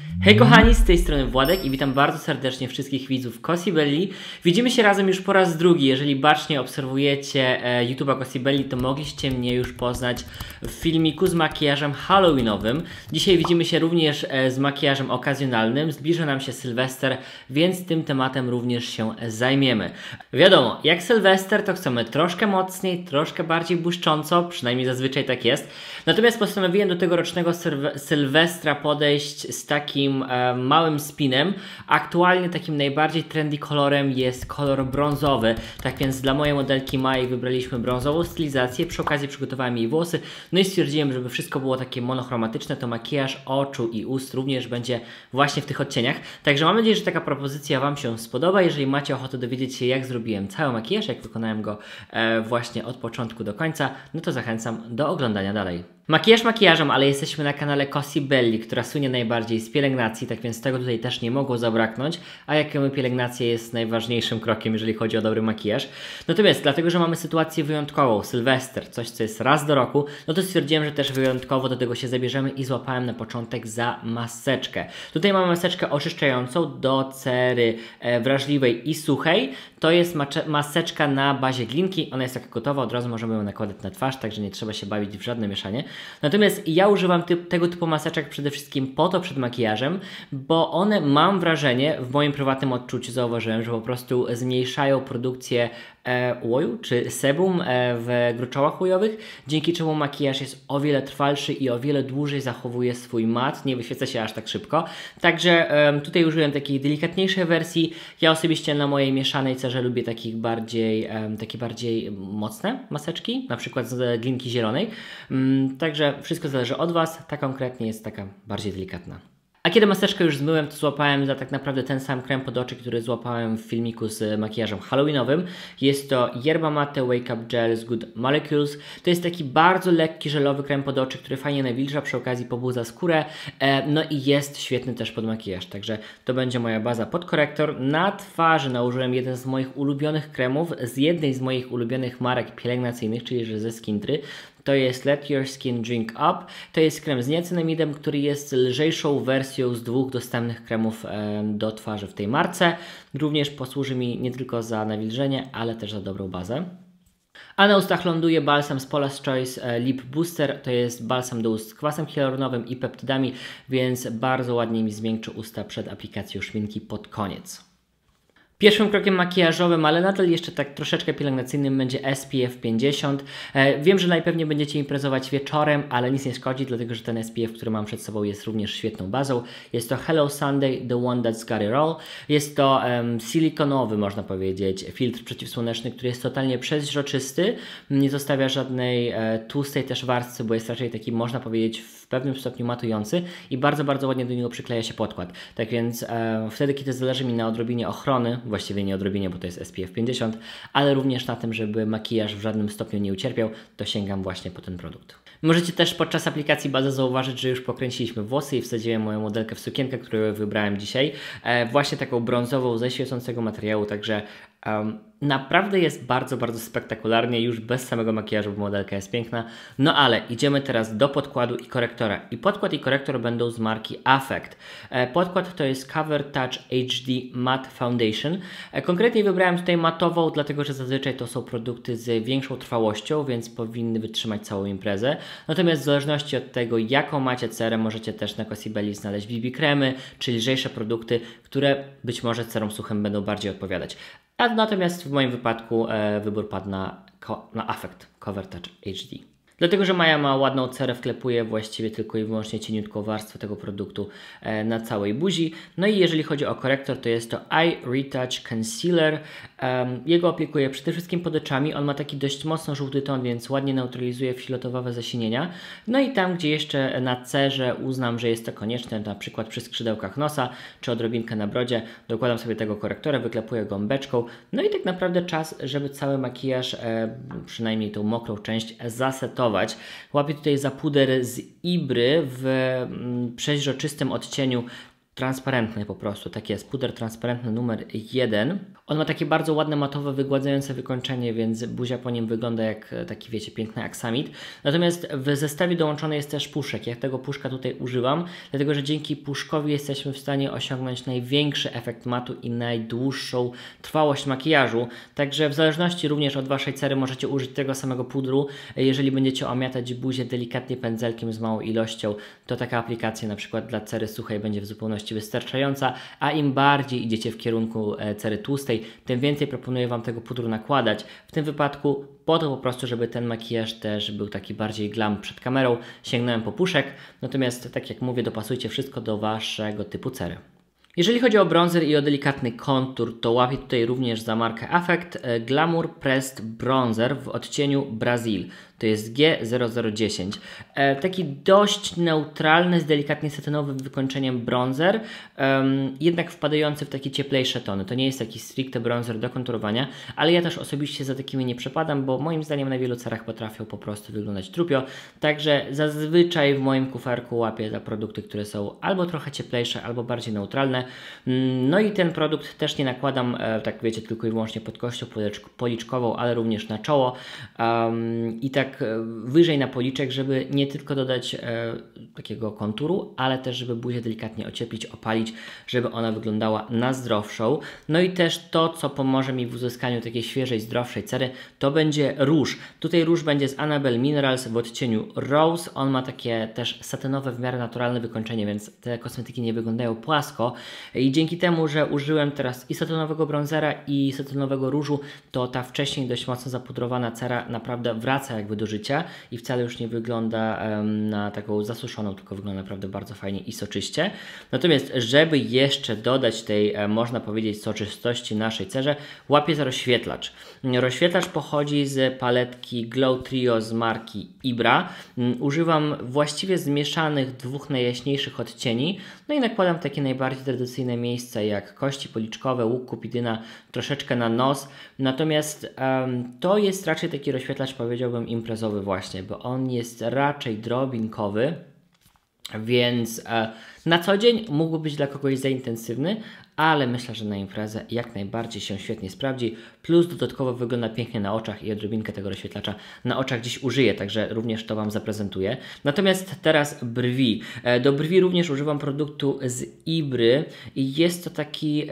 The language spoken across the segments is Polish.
Hej kochani, z tej strony Władek i witam bardzo serdecznie wszystkich widzów Cosibelli. Widzimy się razem już po raz drugi. Jeżeli bacznie obserwujecie YouTube'a Cosibelli, to mogliście mnie już poznać w filmiku z makijażem halloweenowym. Dzisiaj widzimy się również z makijażem okazjonalnym. Zbliża nam się Sylwester, więc tym tematem również się zajmiemy. Wiadomo, jak Sylwester to chcemy troszkę mocniej, troszkę bardziej błyszcząco, przynajmniej zazwyczaj tak jest. Natomiast postanowiłem do tegorocznego Sylwestra podejść z takim małym spinem. Aktualnie takim najbardziej trendy kolorem jest kolor brązowy. Tak więc dla mojej modelki Mai wybraliśmy brązową stylizację. Przy okazji przygotowałem jej włosy. No i stwierdziłem, żeby wszystko było takie monochromatyczne, to makijaż oczu i ust również będzie właśnie w tych odcieniach. Także mam nadzieję, że taka propozycja Wam się spodoba. Jeżeli macie ochotę dowiedzieć się, jak zrobiłem cały makijaż, jak wykonałem go właśnie od początku do końca, no to zachęcam do oglądania dalej. Makijaż makijażem, ale jesteśmy na kanale Cosibelli, która słynie najbardziej z pielęgnacji, tak więc tego tutaj też nie mogło zabraknąć, a jak wiemy, pielęgnacja jest najważniejszym krokiem, jeżeli chodzi o dobry makijaż. Natomiast dlatego, że mamy sytuację wyjątkową, Sylwester, coś co jest raz do roku, no to stwierdziłem, że też wyjątkowo do tego się zabierzemy i złapałem na początek za maseczkę. Tutaj mamy maseczkę oczyszczającą do cery wrażliwej i suchej. To jest maseczka na bazie glinki, ona jest taka gotowa, od razu możemy ją nakładać na twarz, także nie trzeba się bawić w żadne mieszanie. Natomiast ja używam tego typu maseczek przede wszystkim po to przed makijażem, bo one, mam wrażenie, w moim prywatnym odczuciu zauważyłem, że po prostu zmniejszają produkcję łoju czy sebum w gruczołach łojowych, dzięki czemu makijaż jest o wiele trwalszy i o wiele dłużej zachowuje swój mat, nie wyświeca się aż tak szybko. Także tutaj użyłem takiej delikatniejszej wersji. Ja osobiście na mojej mieszanej cerze lubię takie bardziej mocne maseczki, na przykład z glinki zielonej. Także wszystko zależy od Was, ta konkretnie jest taka bardziej delikatna. A kiedy maseczkę już zmyłem, to złapałem za tak naprawdę ten sam krem pod oczy, który złapałem w filmiku z makijażem halloweenowym. Jest to Yerba Mate Wake Up Gel z Good Molecules. To jest taki bardzo lekki, żelowy krem pod oczy, który fajnie nawilża, przy okazji pobudza skórę. No i jest świetny też pod makijaż, także to będzie moja baza pod korektor. Na twarzy nałożyłem jeden z moich ulubionych kremów z jednej z moich ulubionych marek pielęgnacyjnych, czyli ze Skintry. To jest Let Your Skin Drink Up. To jest krem z niacinamidem, który jest lżejszą wersją z dwóch dostępnych kremów do twarzy w tej marce. Również posłuży mi nie tylko za nawilżenie, ale też za dobrą bazę. A na ustach ląduje balsam z Paula's Choice Lip Booster. To jest balsam do ust z kwasem hialuronowym i peptydami, więc bardzo ładnie mi zmiękczy usta przed aplikacją szminki pod koniec. Pierwszym krokiem makijażowym, ale nadal jeszcze tak troszeczkę pielęgnacyjnym, będzie SPF 50. Wiem, że najpewniej będziecie imprezować wieczorem, ale nic nie szkodzi, dlatego że ten SPF, który mam przed sobą, jest również świetną bazą. Jest to Hello Sunday, The One That's Got It All. Jest to silikonowy, można powiedzieć, filtr przeciwsłoneczny, który jest totalnie przeźroczysty. Nie zostawia żadnej tłustej też warstwy, bo jest raczej taki, można powiedzieć, w pewnym stopniu matujący i bardzo, bardzo ładnie do niego przykleja się podkład. Tak więc wtedy, kiedy zależy mi na odrobinie ochrony, właściwie nie odrobinie, bo to jest SPF 50, ale również na tym, żeby makijaż w żadnym stopniu nie ucierpiał, to sięgam właśnie po ten produkt. Możecie też podczas aplikacji bazy zauważyć, że już pokręciliśmy włosy i wsadziłem moją modelkę w sukienkę, którą wybrałem dzisiaj. Właśnie taką brązową ze świecącego materiału, także naprawdę jest bardzo, bardzo spektakularnie, już bez samego makijażu, bo modelka jest piękna. No ale idziemy teraz do podkładu i korektora. I podkład i korektor będą z marki Affect. Podkład to jest Cover Touch HD Matte Foundation. Konkretnie wybrałem tutaj matową, dlatego że zazwyczaj to są produkty z większą trwałością, więc powinny wytrzymać całą imprezę. Natomiast w zależności od tego, jaką macie cerę, możecie też na Cosibelli znaleźć BB kremy, czy lżejsze produkty, które być może cerom suchym będą bardziej odpowiadać. Natomiast w moim wypadku wybór padł na Affect Cover Touch HD. Dlatego, że Maja ma ładną cerę, wklepuje właściwie tylko i wyłącznie cieniutką warstwę tego produktu na całej buzi. No i jeżeli chodzi o korektor, to jest to Eye Retouch Concealer. Jego opiekuję przede wszystkim pod oczami. On ma taki dość mocno żółty ton, więc ładnie neutralizuje fioletowe zasinienia. No i tam, gdzie jeszcze na cerze uznam, że jest to konieczne, na przykład przy skrzydełkach nosa, czy odrobinkę na brodzie, dokładam sobie tego korektora, wyklepuję gąbeczką. No i tak naprawdę czas, żeby cały makijaż, przynajmniej tą mokrą część, zasetować. Łapię tutaj za puder z Ibry w przeźroczystym odcieniu transparentny po prostu, tak jest, puder transparentny numer 1. On ma takie bardzo ładne, matowe, wygładzające wykończenie, więc buzia po nim wygląda jak taki, wiecie, piękny aksamit. Natomiast w zestawie dołączony jest też puszek. Ja tego puszka tutaj używam, dlatego że dzięki puszkowi jesteśmy w stanie osiągnąć największy efekt matu i najdłuższą trwałość makijażu. Także w zależności również od Waszej cery możecie użyć tego samego pudru. Jeżeli będziecie omiatać buzię delikatnie pędzelkiem z małą ilością, to taka aplikacja na przykład dla cery suchej będzie w zupełności wystarczająca, a im bardziej idziecie w kierunku cery tłustej, tym więcej proponuję Wam tego pudru nakładać. W tym wypadku po to po prostu, żeby ten makijaż też był taki bardziej glam przed kamerą, sięgnąłem po puszek, natomiast tak jak mówię, dopasujcie wszystko do Waszego typu cery. Jeżeli chodzi o bronzer i o delikatny kontur, to łapię tutaj również za markę Affect Glamour Pressed Bronzer w odcieniu Brazil. To jest G0010. Taki dość neutralny, z delikatnie satynowym wykończeniem bronzer, jednak wpadający w takie cieplejsze tony. To nie jest taki stricte bronzer do konturowania, ale ja też osobiście za takimi nie przepadam, bo moim zdaniem na wielu cerach potrafią po prostu wyglądać trupio. Także zazwyczaj w moim kuferku łapię za produkty, które są albo trochę cieplejsze, albo bardziej neutralne. No i ten produkt też nie nakładam, tak wiecie, tylko i wyłącznie pod kością policzkową, ale również na czoło. I tak wyżej na policzek, żeby nie tylko dodać takiego konturu, ale też żeby buzię delikatnie ocieplić, opalić, żeby ona wyglądała na zdrowszą. No i też to, co pomoże mi w uzyskaniu takiej świeżej, zdrowszej cery, to będzie róż. Tutaj róż będzie z Annabelle Minerals w odcieniu Rose. On ma takie też satynowe, w miarę naturalne wykończenie, więc te kosmetyki nie wyglądają płasko. I dzięki temu, że użyłem teraz i satynowego bronzera, i satynowego różu, to ta wcześniej dość mocno zapudrowana cera naprawdę wraca jakby do życia i wcale już nie wygląda na taką zasuszoną, tylko wygląda naprawdę bardzo fajnie i soczyście. Natomiast żeby jeszcze dodać tej, można powiedzieć, soczystości naszej cerze, łapię za rozświetlacz. Rozświetlacz pochodzi z paletki Glow Trio z marki Ibra. Używam właściwie zmieszanych dwóch najjaśniejszych odcieni, no i nakładam takie najbardziej tradycyjne miejsca jak kości policzkowe, łuk kupidyna, troszeczkę na nos. Natomiast to jest raczej taki rozświetlacz, powiedziałbym, imprezowy właśnie, bo on jest raczej drobinkowy, więc na co dzień mógłby być dla kogoś za intensywny, ale myślę, że na imprezę jak najbardziej się świetnie sprawdzi, plus dodatkowo wygląda pięknie na oczach i odrobinkę tego rozświetlacza na oczach dziś użyję, także również to Wam zaprezentuję. Natomiast teraz brwi. Do brwi również używam produktu z Ibry i jest to taki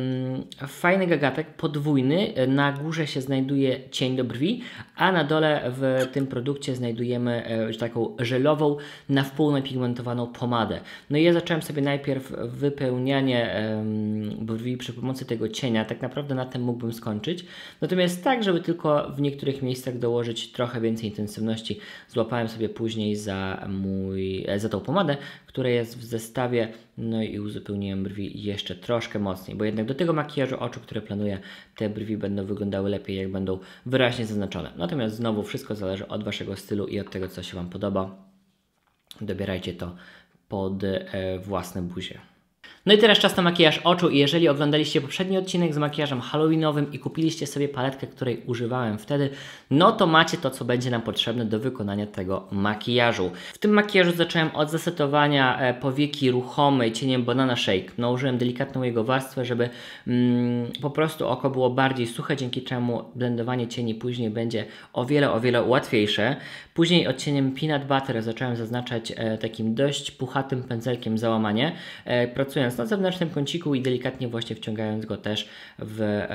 fajny gagatek podwójny. Na górze się znajduje cień do brwi, a na dole w tym produkcie znajdujemy taką żelową, na wpół napigmentowaną pomadę. No i ja zacząłem sobie najpierw wypełnianie brwi przy pomocy tego cienia. Tak naprawdę na tym mógłbym skończyć. Natomiast tak, żeby tylko w niektórych miejscach dołożyć trochę więcej intensywności, złapałem sobie później za tą pomadę, która jest w zestawie, no i uzupełniłem brwi jeszcze troszkę mocniej, bo jednak do tego makijażu oczu, który planuję, te brwi będą wyglądały lepiej, jak będą wyraźnie zaznaczone. Natomiast znowu wszystko zależy od Waszego stylu i od tego, co się Wam podoba. Dobierajcie to pod własne buzie. No i teraz czas na makijaż oczu i jeżeli oglądaliście poprzedni odcinek z makijażem halloweenowym i kupiliście sobie paletkę, której używałem wtedy, no to macie to, co będzie nam potrzebne do wykonania tego makijażu. W tym makijażu zacząłem od zasetowania powieki ruchomej cieniem Banana Shake. Nałożyłem delikatną jego warstwę, żeby po prostu oko było bardziej suche, dzięki czemu blendowanie cieni później będzie o wiele łatwiejsze. Później odcieniem Peanut Butter zacząłem zaznaczać takim dość puchatym pędzelkiem załamanie, pracując na zewnętrznym kąciku i delikatnie właśnie wciągając go też w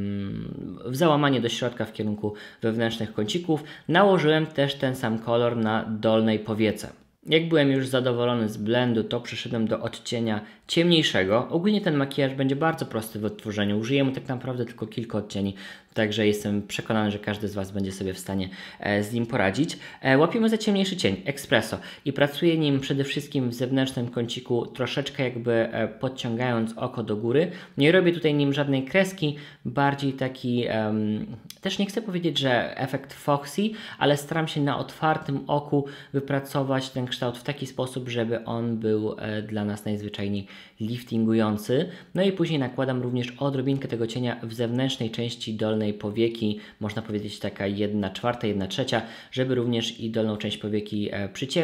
załamanie do środka w kierunku wewnętrznych kącików. Nałożyłem też ten sam kolor na dolnej powiece. Jak byłem już zadowolony z blendu, to przeszedłem do odcienia ciemniejszego. Ogólnie ten makijaż będzie bardzo prosty w odtworzeniu. Użyję mu tak naprawdę tylko kilka odcieni, także jestem przekonany, że każdy z Was będzie sobie w stanie z nim poradzić. Łapiemy za ciemniejszy cień, Espresso, i pracuję nim przede wszystkim w zewnętrznym kąciku, troszeczkę jakby podciągając oko do góry. Nie robię tutaj nim żadnej kreski, bardziej taki, też nie chcę powiedzieć, że efekt Foxy, ale staram się na otwartym oku wypracować ten kształt w taki sposób, żeby on był dla nas najzwyczajniej liftingujący. No i później nakładam również odrobinkę tego cienia w zewnętrznej części dolnej powieki, można powiedzieć taka 1/4, 1/3, żeby również i dolną część powieki przyciemnić.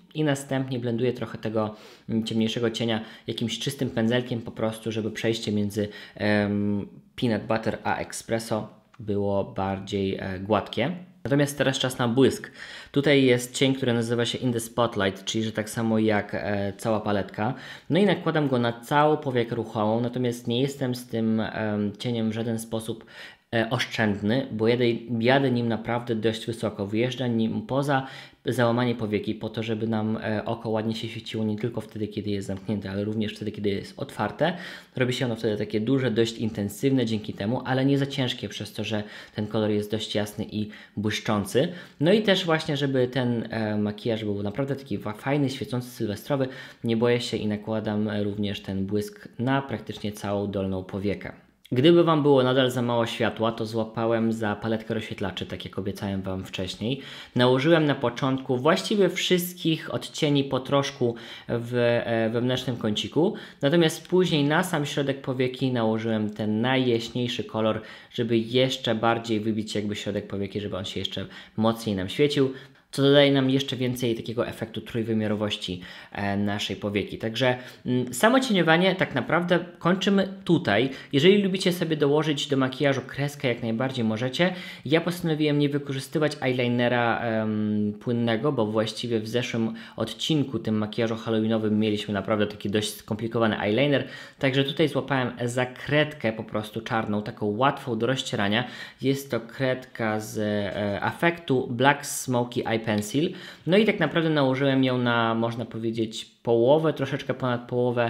i następnie blenduję trochę tego ciemniejszego cienia jakimś czystym pędzelkiem po prostu, żeby przejście między peanut butter a espresso było bardziej gładkie. Natomiast teraz czas na błysk. Tutaj jest cień, który nazywa się In the Spotlight, czyli że tak samo jak cała paletka. No i nakładam go na całą powiekę ruchomą, natomiast nie jestem z tym cieniem w żaden sposób oszczędny, bo jadę nim naprawdę dość wysoko. Wyjeżdżam nim poza załamanie powieki po to, żeby nam oko ładnie się świeciło nie tylko wtedy, kiedy jest zamknięte, ale również wtedy, kiedy jest otwarte. Robi się ono wtedy takie duże, dość intensywne dzięki temu, ale nie za ciężkie przez to, że ten kolor jest dość jasny i błyszczący. No i też właśnie, żeby ten makijaż był naprawdę taki fajny, świecący, sylwestrowy, nie boję się i nakładam również ten błysk na praktycznie całą dolną powiekę. Gdyby Wam było nadal za mało światła, to złapałem za paletkę rozświetlaczy, tak jak obiecałem Wam wcześniej. Nałożyłem na początku właściwie wszystkich odcieni po troszku w wewnętrznym kąciku, natomiast później na sam środek powieki nałożyłem ten najjaśniejszy kolor, żeby jeszcze bardziej wybić jakby środek powieki, żeby on się jeszcze mocniej nam świecił, co dodaje nam jeszcze więcej takiego efektu trójwymiarowości naszej powieki. Także samo cieniowanie tak naprawdę kończymy tutaj. Jeżeli lubicie sobie dołożyć do makijażu kreskę, jak najbardziej możecie. Ja postanowiłem nie wykorzystywać eyelinera płynnego, bo właściwie w zeszłym odcinku, tym makijażu halloweenowym, mieliśmy naprawdę taki dość skomplikowany eyeliner. Także tutaj złapałem za kredkę po prostu czarną, taką łatwą do rozcierania. Jest to kredka z Affectu Black Smoky Eye Pencil. No i tak naprawdę nałożyłem ją na, można powiedzieć, połowę, troszeczkę ponad połowę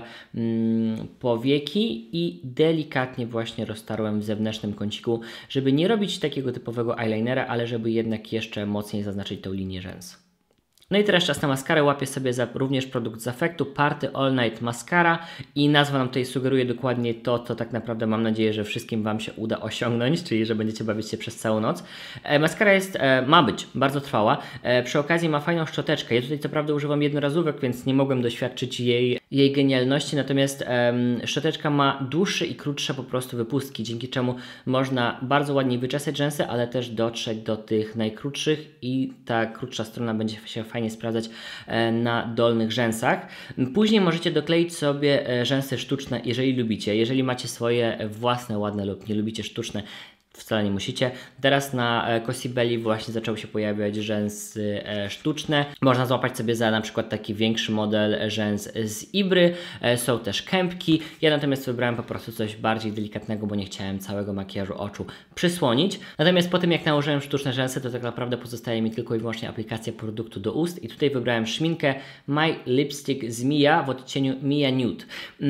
powieki i delikatnie właśnie roztarłem w zewnętrznym kąciku, żeby nie robić takiego typowego eyelinera, ale żeby jednak jeszcze mocniej zaznaczyć tą linię rzęs. No i teraz czas na maskarę. Łapię sobie również produkt z Affectu, Party All Night Mascara i nazwa nam tutaj sugeruje dokładnie to, co tak naprawdę mam nadzieję, że wszystkim Wam się uda osiągnąć, czyli że będziecie bawić się przez całą noc. Maskara jest, ma być bardzo trwała, przy okazji ma fajną szczoteczkę. Ja tutaj co prawda używam jednorazówek, więc nie mogłem doświadczyć jej genialności, natomiast szczoteczka ma dłuższe i krótsze po prostu wypustki, dzięki czemu można bardzo ładnie wyczesać rzęsy, ale też dotrzeć do tych najkrótszych i ta krótsza strona będzie się fajnie sprawdzać na dolnych rzęsach. Później możecie dokleić sobie rzęsy sztuczne, jeżeli lubicie. Jeżeli macie swoje własne ładne lub nie lubicie sztuczne, wcale nie musicie. Teraz na Cosibelli właśnie zaczęły się pojawiać rzęsy sztuczne. Można złapać sobie za na przykład taki większy model rzęs z Ibry. Są też kępki. Ja natomiast wybrałem po prostu coś bardziej delikatnego, bo nie chciałem całego makijażu oczu przysłonić. Natomiast po tym jak nałożyłem sztuczne rzęsy, to tak naprawdę pozostaje mi tylko i wyłącznie aplikacja produktu do ust i tutaj wybrałem szminkę My Lipstick z Mia w odcieniu Mia Nude.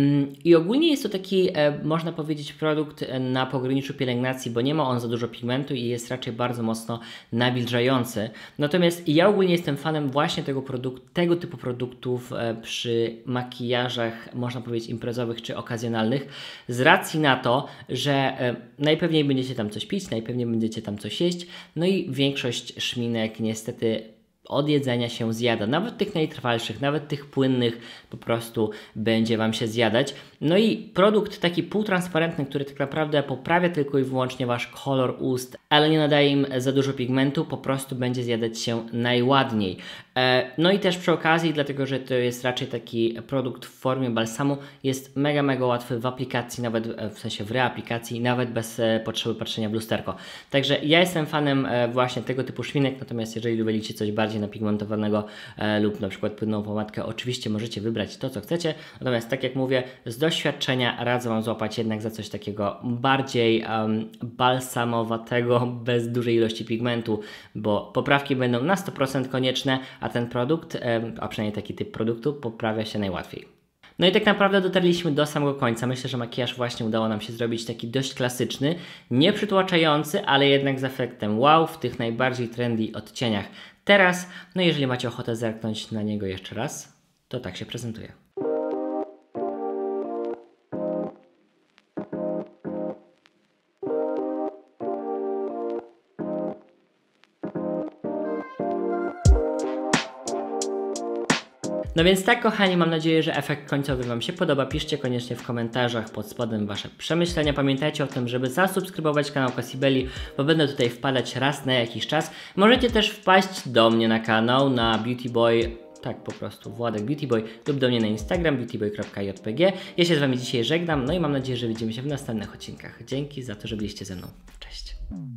I ogólnie jest to taki, można powiedzieć, produkt na pograniczu pielęgnacji, bo nie ma on za dużo pigmentu i jest raczej bardzo mocno nawilżający. Natomiast ja ogólnie jestem fanem właśnie tego typu produktów przy makijażach, można powiedzieć, imprezowych czy okazjonalnych, z racji na to, że najpewniej będziecie tam coś pić, najpewniej będziecie tam coś jeść, no i większość szminek niestety od jedzenia się zjada. Nawet tych najtrwalszych, nawet tych płynnych po prostu będzie Wam się zjadać. No i produkt taki półtransparentny, który tak naprawdę poprawia tylko i wyłącznie Wasz kolor ust, ale nie nadaje im za dużo pigmentu, po prostu będzie zjadać się najładniej. No i też przy okazji, dlatego że to jest raczej taki produkt w formie balsamu, jest mega łatwy w aplikacji, nawet w sensie w reaplikacji, nawet bez potrzeby patrzenia w lusterko. Także ja jestem fanem właśnie tego typu szminek, natomiast jeżeli lubicie coś bardziej napigmentowanego lub na przykład płynną pomadkę, oczywiście możecie wybrać to, co chcecie. Natomiast tak jak mówię, z doświadczenia radzę Wam złapać jednak za coś takiego bardziej balsamowatego, bez dużej ilości pigmentu, bo poprawki będą na 100% konieczne, a ten produkt, a przynajmniej taki typ produktu, poprawia się najłatwiej. No i tak naprawdę dotarliśmy do samego końca. Myślę, że makijaż właśnie udało nam się zrobić taki dość klasyczny, nie przytłaczający, ale jednak z efektem wow w tych najbardziej trendy odcieniach. Teraz, no jeżeli macie ochotę zerknąć na niego jeszcze raz, to tak się prezentuje. No więc tak, kochani, mam nadzieję, że efekt końcowy Wam się podoba. Piszcie koniecznie w komentarzach pod spodem Wasze przemyślenia. Pamiętajcie o tym, żeby zasubskrybować kanał Cosibelli, bo będę tutaj wpadać raz na jakiś czas. Możecie też wpaść do mnie na kanał, na Beauty Boy Tak, po prostu Władek Beauty Boy lub do mnie na Instagram beautyboy.jpg. Ja się z Wami dzisiaj żegnam, no i mam nadzieję, że widzimy się w następnych odcinkach. Dzięki za to, że byliście ze mną. Cześć.